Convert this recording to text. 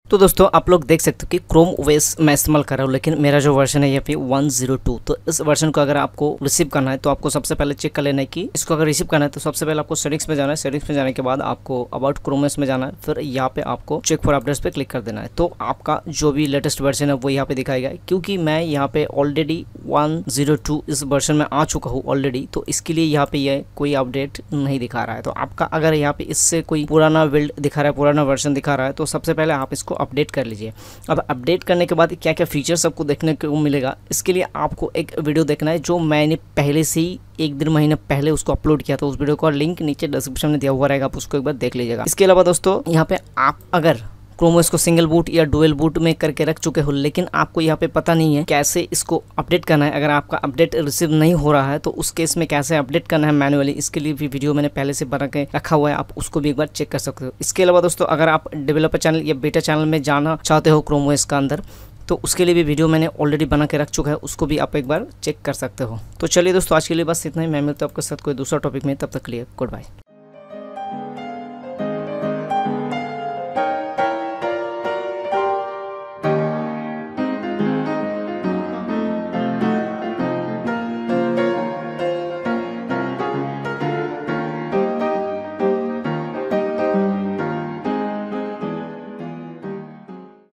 तो दोस्तों आप लोग देख सकते हो कि क्रोम ओएस मैं इस्तेमाल कर रहा हूँ, लेकिन मेरा जो वर्जन है यहाँ पे 102। तो इस वर्जन को अगर आपको रिसीव करना है तो आपको सबसे पहले चेक कर लेना है कि इसको अगर रिसीव करना है तो सबसे पहले आपको सेटिंग्स में जाना है। सेटिंग्स में जाने के बाद आपको अबाउट क्रोम ओएस में जाना है, फिर यहाँ पे आपको चेक फॉर अपडेट्स पे क्लिक कर देना है। तो आपका जो भी लेटेस्ट वर्जन है वो यहाँ पे दिखाएगा। क्योंकि मैं यहाँ पे ऑलरेडी 102 इस वर्जन में आ चुका हूँ ऑलरेडी, तो इसके लिए यहाँ पे ये कोई अपडेट नहीं दिखा रहा है। तो आपका अगर यहाँ पे इससे कोई पुराना बिल्ड दिखा रहा है, पुराना वर्जन दिखा रहा है, तो सबसे पहले आप इसको अपडेट कर लीजिए। अब अपडेट करने के बाद क्या क्या फीचर्स आपको देखने को मिलेगा, इसके लिए आपको एक वीडियो देखना है जो मैंने पहले से ही 1-1.5 महीने पहले उसको अपलोड किया था। उस वीडियो का लिंक नीचे डिस्क्रिप्शन में दिया हुआ रहेगा, आप उसको एक बार देख लीजिएगा। इसके अलावा दोस्तों यहाँ पे आप अगर क्रोम ओएस को सिंगल बूट या डुअल बूट में करके रख चुके हो, लेकिन आपको यहाँ पे पता नहीं है कैसे इसको अपडेट करना है, अगर आपका अपडेट रिसीव नहीं हो रहा है तो उस केस में कैसे अपडेट करना है मैन्युअली, इसके लिए भी वीडियो मैंने पहले से बना के रखा हुआ है, आप उसको भी एक बार चेक कर सकते हो। इसके अलावा दोस्तों अगर आप डेवलपर चैनल या बेटा चैनल में जाना चाहते हो क्रोम ओएस का अंदर, तो उसके लिए भी वीडियो मैंने ऑलरेडी बना के रख चुका है, उसको भी आप एक बार चेक कर सकते हो। तो चलिए दोस्तों आज के लिए बस इतना ही। मैं मिलता हूं आपके साथ कोई दूसरा टॉपिक में, तब तक के लिए गुड बाय।